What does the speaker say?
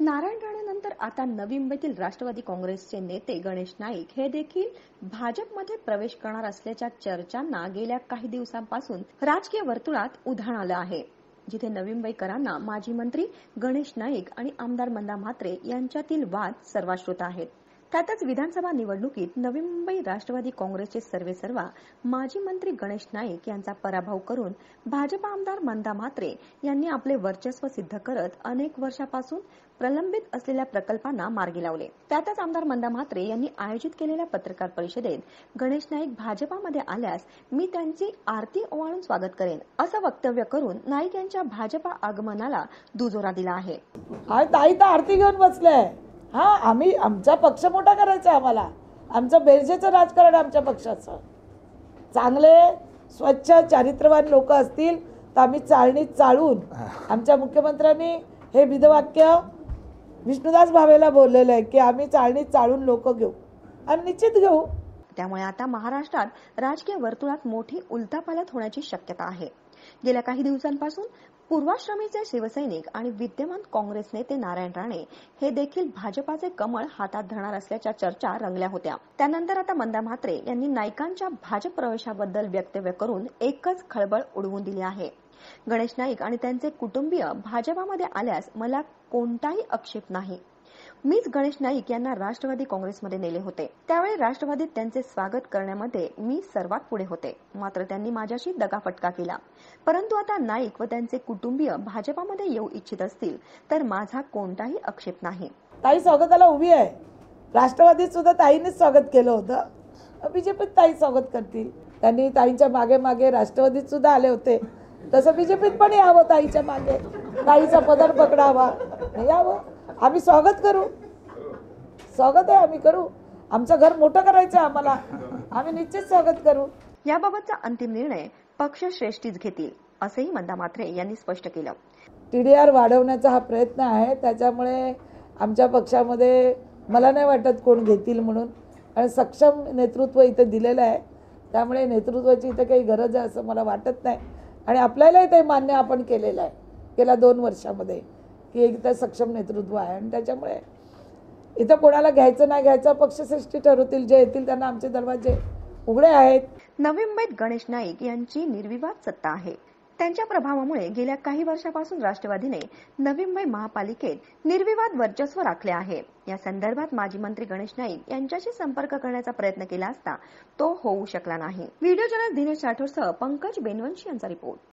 नारायण राणेनंतर आता नवी मुंबईतील राष्ट्रवादी काँग्रेसचे नेते गणेश नाईक हे देखील भाजपमध्ये प्रवेश करणार असल्याच्या चर्चांना गेल्या काही दिवसांपासून राजकीय वर्तुळात उधाण आलं आहे, जिथे नवी मुंबईकरांना माजी मंत्री गणेश नाईक आणि आमदार मंदा म्हात्रे यांच्यातील वाद सर्वाश्रुत आहेत. त्यातच विधानसभा निवडणुकीत नवी मुंबई राष्ट्रवादी काँग्रेसचे सर्वेसर्वा माजी मंत्री गणेश नाईक यांचा पराभव करून भाजप आमदार मंदा म्हात्रे यांनी आपले वर्चस्व सिद्ध करत अनेक वर्षापासून प्रलंबित असलेल्या प्रकल्पांना मार्गी लावले. त्यातच आमदार मंदा म्हात्रे यांनी आयोजित केलेल्या पत्रकार परिषदेत गणेश नाईक भाजपामध्ये आल्यास मी त्यांची आरती ओवाळून स्वागत करेन असं वक्तव्य करून नाईक यांच्या भाजपा आगमनाला दुजोरा दिला आहे. ताई तर आरती घेऊन बसले. आम्ही आमचा पक्ष मोठा करायचा, आम्हाला आमचं बेरजेचं राजकारण आमच्या पक्षाचं. चांगले स्वच्छ चारित्र्यवान लोक असतील तर आम्ही चाळणीत चाळून, आमच्या मुख्यमंत्र्यांनी हे विधवाक्य विष्णुदास भावेला बोललेलं आहे की आम्ही चाळणीत चाळून लोक घेऊ आणि निश्चित घेऊ. त्यामुळे आता महाराष्ट्रात राजकीय वर्तुळात मोठी उलथापालथ होण्याची शक्यता आहे. गेल्या काही दिवसांपासून पूर्वाश्रमीचे शिवसैनिक आणि विद्यमान काँग्रेस नेते नारायण राणे हे देखील भाजपाचे कमळ हातात धरणार असल्याच्या चर्चा रंगल्या होत्या. त्यानंतर आता मंदा म्हात्रे यांनी नाईकांच्या भाजप प्रवेशाबद्दल वक्तव्य करून एकच खळबळ उडवून दिली आहे. गणेश नाईक आणि त्यांचे कुटुंबीय भाजपामध्ये आल्यास मला कोणताही आक्षेप नाही. मीच गणेश नाईक यांना राष्ट्रवादी काँग्रेसमध्ये नेले होते. त्यावेळी राष्ट्रवादीत त्यांचे स्वागत करण्यामध्ये मी सर्वात पुढे होते. मात्र त्यांनी माझ्याशी दगाफटका केला. परंतु आता नाईक व त्यांचे कुटुंबीय भाजपामध्ये येऊ इच्छित असतील तर माझा कोणताही आक्षेप नाही. ताई स्वागताला उभी आहे. राष्ट्रवादीत सुद्धा ताईंनीच स्वागत केलं होतं, बीजेपीत ताई स्वागत करतील. त्यांनी ताईंच्या मागे मागे राष्ट्रवादीत सुद्धा आले होते, तसं बीजेपीत पण यावं. ताईच्या मागे ताईचा पदर पकडावा, यावं. आम्ही स्वागत करू. स्वागत आहे, आम्ही करू. आमचं घर मोठं करायचं आम्हाला, आम्ही निश्चित स्वागत करू. याबाबतचा अंतिम निर्णय पक्षश्रेष्ठीच घेतील असंही मंदा म्हात्रे यांनी स्पष्ट केलं. TDR वाढवण्याचा हा प्रयत्न आहे, त्याच्यामुळे आमच्या पक्षामध्ये मला नाही वाटत कोण घेतील म्हणून. आणि सक्षम नेतृत्व इथे दिलेलं आहे, त्यामुळे नेतृत्वाची इथे काही गरज आहे असं मला वाटत नाही. आणि आपल्यालाही ते मान्य आपण केलेलं आहे गेल्या 2 वर्षामध्ये की एकदा सक्षम नेतृत्व आहे. आणि त्याच्यामुळे इथं कोणाला घ्यायचं नाही घ्यायचं पक्षश्रेष्ठी ठरवतील. जे येतील त्यांना आमचे दरवाजे उघडे आहेत. नवी मुंबईत गणेश नाईक यांची निर्विवाद सत्ता आहे. त्यांच्या प्रभावामुळे गेल्या काही वर्षापासून राष्ट्रवादीने नवी मुंबई महापालिकेत निर्विवाद वर्चस्व राखले आहे. या संदर्भात माजी मंत्री गणेश नाईक यांच्याशी संपर्क करण्याचा प्रयत्न केला असता तो होऊ शकला नाही. व्हिडिओ जर्नलिस्ट दिनेश राठोडसह पंकज बेनवंशी यांचा रिपोर्ट.